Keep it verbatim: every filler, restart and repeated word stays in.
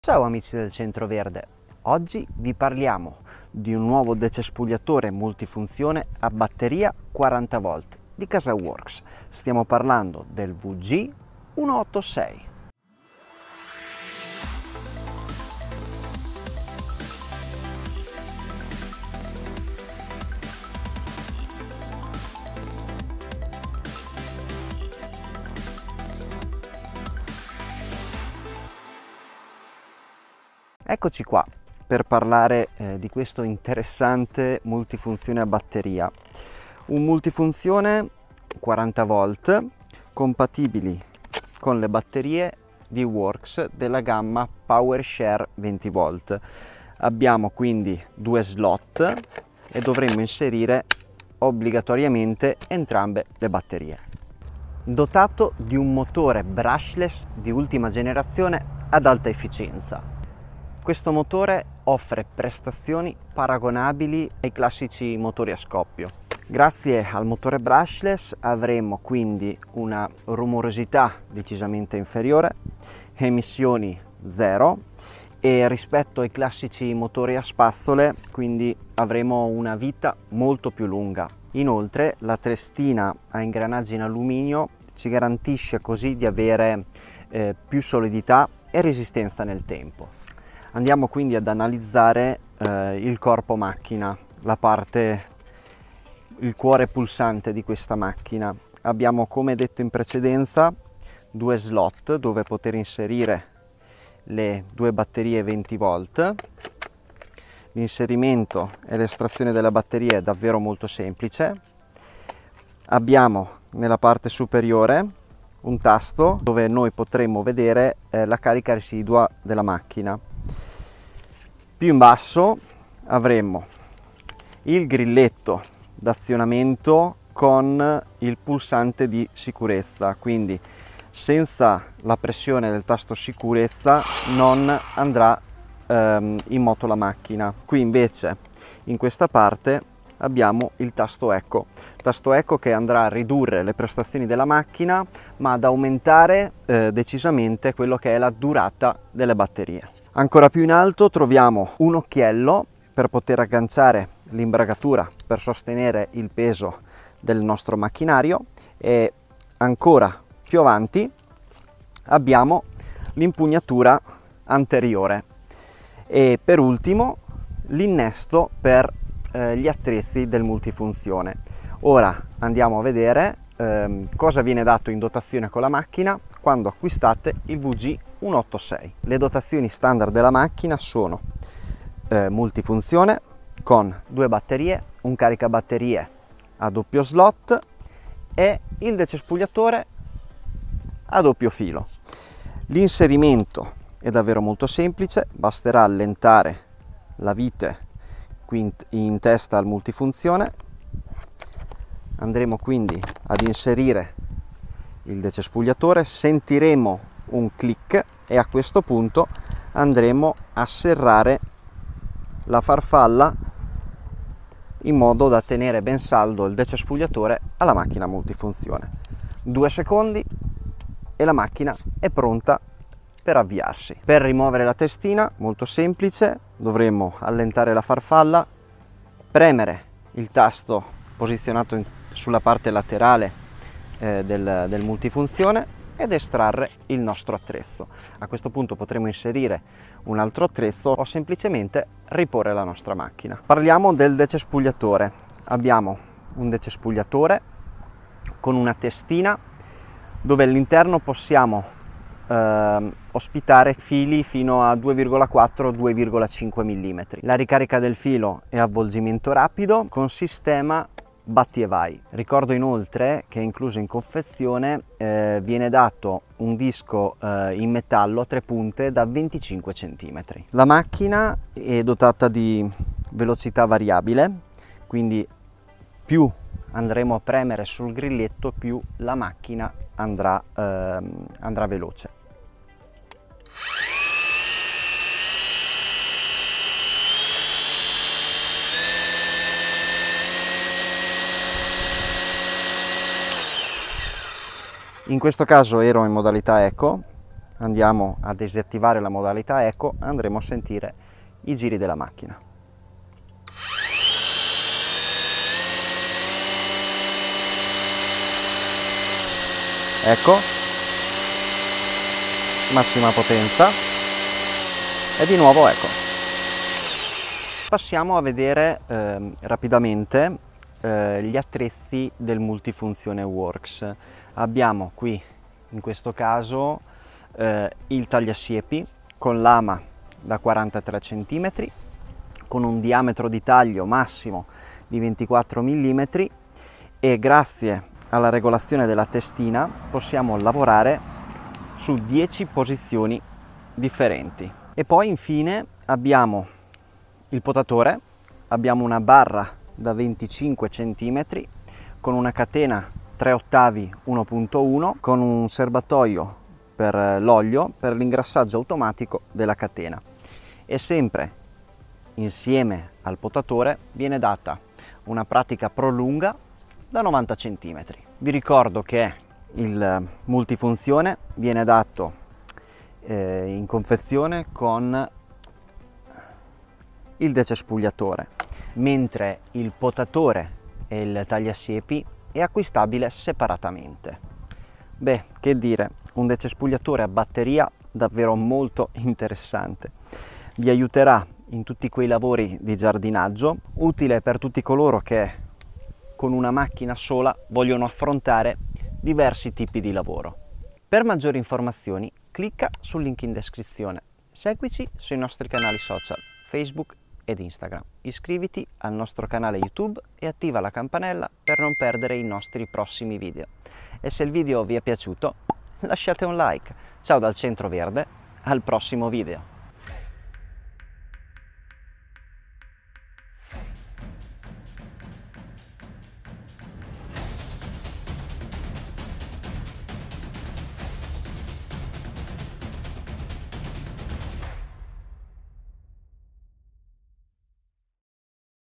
Ciao amici del Centro Verde, oggi vi parliamo di un nuovo decespugliatore multifunzione a batteria quaranta volt di Casaworks. Stiamo parlando del V G centoottantasei. Eccoci qua per parlare eh, di questo interessante multifunzione a batteria. Un multifunzione quaranta volt compatibili con le batterie di Works della gamma PowerShare venti volt. Abbiamo quindi due slot e dovremmo inserire obbligatoriamente entrambe le batterie. Dotato di un motore brushless di ultima generazione ad alta efficienza. Questo motore offre prestazioni paragonabili ai classici motori a scoppio. Grazie al motore brushless avremo quindi una rumorosità decisamente inferiore, emissioni zero e rispetto ai classici motori a spazzole quindi avremo una vita molto più lunga. Inoltre la testina a ingranaggi in alluminio ci garantisce così di avere eh, più solidità e resistenza nel tempo. Andiamo quindi ad analizzare eh, il corpo macchina, la parte, il cuore pulsante di questa macchina. Abbiamo, come detto in precedenza, due slot dove poter inserire le due batterie venti volt. L'inserimento e l'estrazione della batteria è davvero molto semplice. Abbiamo nella parte superiore un tasto dove noi potremo vedere eh, la carica residua della macchina. Più in basso avremo il grilletto d'azionamento con il pulsante di sicurezza, quindi senza la pressione del tasto sicurezza non andrà ehm, in moto la macchina. Qui invece in questa parte abbiamo il tasto eco, tasto eco che andrà a ridurre le prestazioni della macchina ma ad aumentare eh, decisamente quello che è la durata delle batterie. Ancora più in alto troviamo un occhiello per poter agganciare l'imbragatura per sostenere il peso del nostro macchinario e ancora più avanti abbiamo l'impugnatura anteriore e per ultimo l'innesto per eh, gli attrezzi del multifunzione. Ora andiamo a vedere ehm, cosa viene dato in dotazione con la macchina quando acquistate il V G centoottantasei. Le dotazioni standard della macchina sono eh, multifunzione con due batterie, un caricabatterie a doppio slot e il decespugliatore a doppio filo. L'inserimento è davvero molto semplice, basterà allentare la vite qui in testa al multifunzione. Andremo quindi ad inserire il decespugliatore, sentiremo un click e a questo punto andremo a serrare la farfalla in modo da tenere ben saldo il decespugliatore alla macchina multifunzione. Due secondi e la macchina è pronta per avviarsi. Per rimuovere la testina, molto semplice, dovremo allentare la farfalla, premere il tasto posizionato in, sulla parte laterale eh, del, del multifunzione ed estrarre il nostro attrezzo. A questo punto potremo inserire un altro attrezzo o semplicemente riporre la nostra macchina. Parliamo del decespugliatore. Abbiamo un decespugliatore con una testina dove all'interno possiamo eh, ospitare fili fino a due virgola quattro due virgola cinque millimetri. La ricarica del filo è avvolgimento rapido con sistema batti e vai. Ricordo inoltre che incluso in confezione eh, viene dato un disco eh, in metallo a tre punte da venticinque centimetri. La macchina è dotata di velocità variabile, quindi più andremo a premere sul grilletto più la macchina andrà, ehm, andrà veloce. In questo caso ero in modalità eco, andiamo a disattivare la modalità eco, andremo a sentire i giri della macchina. Ecco, massima potenza e di nuovo ecco. Passiamo a vedere eh, rapidamente eh, gli attrezzi del Multifunzione Works. Abbiamo qui in questo caso eh, il tagliasiepi con lama da quarantatré centimetri, con un diametro di taglio massimo di ventiquattro millimetri, e grazie alla regolazione della testina possiamo lavorare su dieci posizioni differenti. E poi infine abbiamo il potatore, abbiamo una barra da venticinque centimetri con una catena tre ottavi uno punto uno, con un serbatoio per l'olio per l'ingrassaggio automatico della catena, e sempre insieme al potatore viene data una pratica prolunga da novanta centimetri. Vi ricordo che il multifunzione viene dato eh, in confezione con il decespugliatore, mentre il potatore e il tagliasiepi è acquistabile separatamente. Beh, che dire, un decespugliatore a batteria davvero molto interessante. Vi aiuterà in tutti quei lavori di giardinaggio, utile per tutti coloro che con una macchina sola vogliono affrontare diversi tipi di lavoro. Per maggiori informazioni clicca sul link in descrizione, seguici sui nostri canali social Facebook ed Instagram, iscriviti al nostro canale YouTube e attiva la campanella per non perdere i nostri prossimi video. E se il video vi è piaciuto lasciate un like. Ciao dal Centro Verde, al prossimo video.